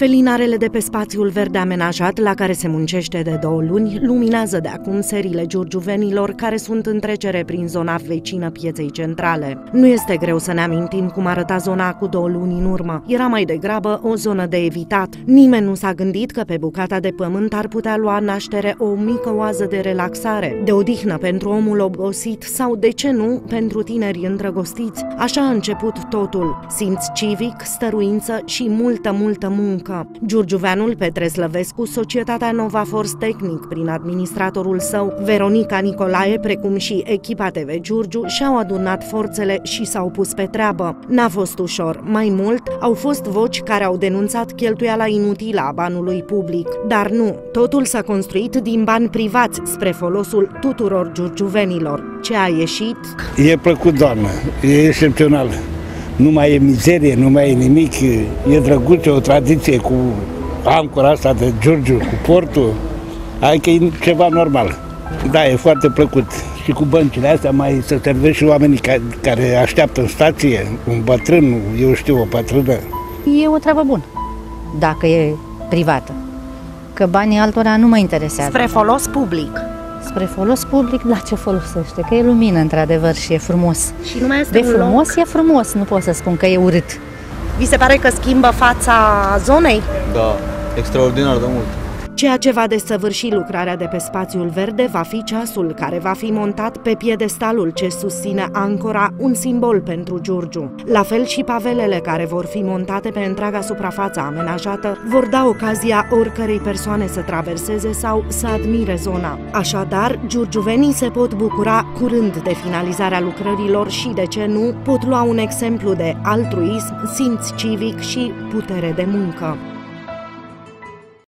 Felinarele de pe spațiul verde amenajat, la care se muncește de 2 luni, luminează de acum serile giurgiuvenilor care sunt în trecere prin zona vecină pieței centrale. Nu este greu să ne amintim cum arăta zona cu 2 luni în urmă. Era mai degrabă o zonă de evitat. Nimeni nu s-a gândit că pe bucata de pământ ar putea lua naștere o mică oază de relaxare, de odihnă pentru omul obosit sau, de ce nu, pentru tineri îndrăgostiți. Așa a început totul. Simț civic, stăruință și multă muncă. Giurgiuveanul Petre Slăvescu, societatea Nova Force Technic, prin administratorul său, Veronica Nicolae, precum și echipa TV Giurgiu, și-au adunat forțele și s-au pus pe treabă. N-a fost ușor. Mai mult, au fost voci care au denunțat cheltuiala inutilă a banului public. Dar nu, totul s-a construit din bani privați spre folosul tuturor giurgiuvenilor. Ce a ieșit? E plăcut, doamnă, e excepțional. Nu mai e mizerie, nu mai e nimic, e drăguț, o tradiție cu ancora asta de Giurgiu, cu portul, adică e ceva normal. Da, e foarte plăcut. Și cu băncile astea mai să servești și oamenii care așteaptă în stație, un bătrân, eu știu, o patrână. E o treabă bună, dacă e privată, că banii altora nu mă interesează. Spre folos public. Spre folos public, la ce folosește? Că e lumină, într-adevăr, și e frumos. Și nu mai este de frumos, e frumos, nu pot să spun că e urât. Vi se pare că schimbă fața zonei? Da, extraordinar de mult. Ceea ce va desăvârși lucrarea de pe spațiul verde va fi ceasul, care va fi montat pe piedestalul ce susține ancora, un simbol pentru Giurgiu. La fel și pavelele care vor fi montate pe întreaga suprafață amenajată vor da ocazia oricărei persoane să traverseze sau să admire zona. Așadar, giurgiuvenii se pot bucura curând de finalizarea lucrărilor și, de ce nu, pot lua un exemplu de altruism, simț civic și putere de muncă.